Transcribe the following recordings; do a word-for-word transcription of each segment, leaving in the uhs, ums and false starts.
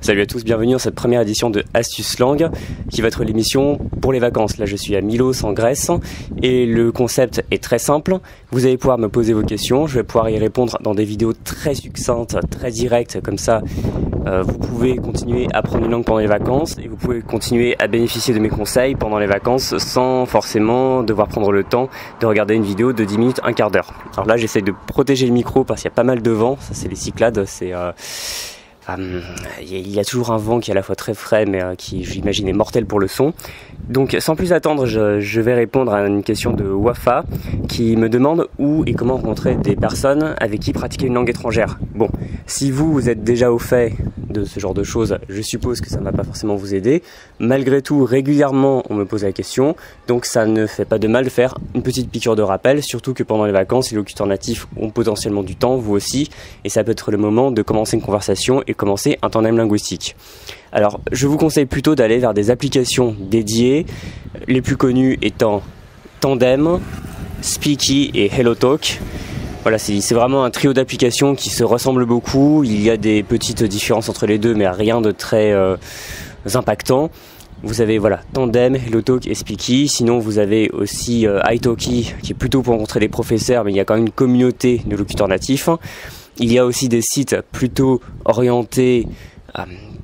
Salut à tous, bienvenue dans cette première édition de Astuces Langue qui va être l'émission pour les vacances. Là je suis à Milos en Grèce et le concept est très simple. Vous allez pouvoir me poser vos questions, je vais pouvoir y répondre dans des vidéos très succinctes, très directes, comme ça euh, vous pouvez continuer à apprendre une langue pendant les vacances et vous pouvez continuer à bénéficier de mes conseils pendant les vacances sans forcément devoir prendre le temps de regarder une vidéo de dix minutes, un quart d'heure. Alors là j'essaie de protéger le micro parce qu'il y a pas mal de vent, ça c'est les Cyclades, c'est... Euh Euh, il y a toujours un vent qui est à la fois très frais mais euh, qui j'imagine est mortel pour le son. Donc sans plus attendre, je, je vais répondre à une question de Wafa qui me demande où et comment rencontrer des personnes avec qui pratiquer une langue étrangère. Bon, si vous, vous êtes déjà au fait de ce genre de choses, je suppose que ça ne va pas forcément vous aider. Malgré tout, régulièrement on me pose la question, donc ça ne fait pas de mal de faire une petite piqûre de rappel, surtout que pendant les vacances les locuteurs natifs ont potentiellement du temps, vous aussi, et ça peut être le moment de commencer une conversation et commencer un tandem linguistique. Alors je vous conseille plutôt d'aller vers des applications dédiées, les plus connues étant Tandem, Speaky et HelloTalk. Voilà, c'est vraiment un trio d'applications qui se ressemblent beaucoup. Il y a des petites différences entre les deux, mais rien de très euh, impactant. Vous avez voilà Tandem, HelloTalk et Speaky. Sinon, vous avez aussi euh, italki, qui est plutôt pour rencontrer des professeurs, mais il y a quand même une communauté de locuteurs natifs. Il y a aussi des sites plutôt orientés, euh,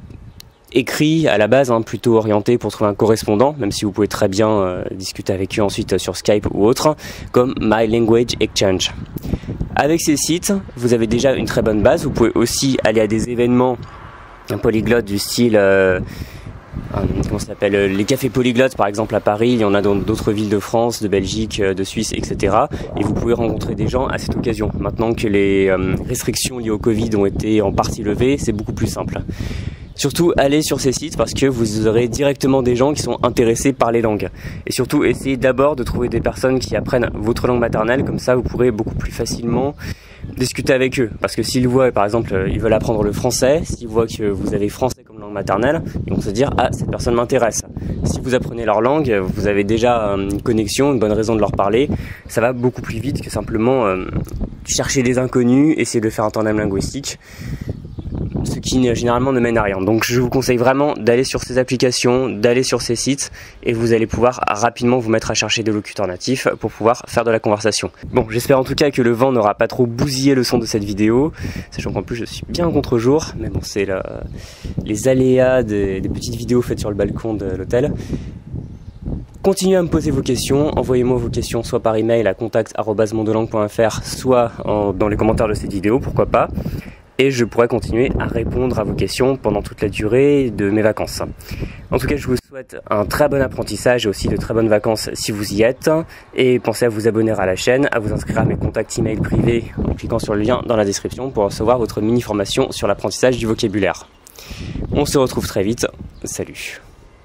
écrits à la base, hein, plutôt orientés pour trouver un correspondant, même si vous pouvez très bien euh, discuter avec eux ensuite sur Skype ou autre, comme My Language Exchange. Avec ces sites, vous avez déjà une très bonne base. Vous pouvez aussi aller à des événements polyglottes du style, euh, euh, comment ça s'appelle, les cafés polyglottes par exemple à Paris. Il y en a dans d'autres villes de France, de Belgique, de Suisse, et cetera. Et vous pouvez rencontrer des gens à cette occasion. Maintenant que les euh, restrictions liées au Covid ont été en partie levées, c'est beaucoup plus simple. Surtout, allez sur ces sites parce que vous aurez directement des gens qui sont intéressés par les langues. Et surtout, essayez d'abord de trouver des personnes qui apprennent votre langue maternelle, comme ça vous pourrez beaucoup plus facilement discuter avec eux. Parce que s'ils voient, par exemple, ils veulent apprendre le français, s'ils voient que vous avez français comme langue maternelle, ils vont se dire « Ah, cette personne m'intéresse ». Si vous apprenez leur langue, vous avez déjà une connexion, une bonne raison de leur parler. Ça va beaucoup plus vite que simplement euh, chercher des inconnus, essayer de faire un tandem linguistique, ce qui généralement ne mène à rien. Donc je vous conseille vraiment d'aller sur ces applications, d'aller sur ces sites et vous allez pouvoir rapidement vous mettre à chercher des locuteurs natifs pour pouvoir faire de la conversation. Bon, j'espère en tout cas que le vent n'aura pas trop bousillé le son de cette vidéo, sachant qu'en plus je suis bien contre-jour, mais bon, c'est les aléas des, des petites vidéos faites sur le balcon de l'hôtel. Continuez à me poser vos questions, envoyez-moi vos questions soit par email à contact arobase mondolangue point f r, soit en, dans les commentaires de cette vidéo, pourquoi pas. Et je pourrai continuer à répondre à vos questions pendant toute la durée de mes vacances. En tout cas, je vous souhaite un très bon apprentissage et aussi de très bonnes vacances si vous y êtes. Et pensez à vous abonner à la chaîne, à vous inscrire à mes contacts email privés en cliquant sur le lien dans la description pour recevoir votre mini-formation sur l'apprentissage du vocabulaire. On se retrouve très vite. Salut!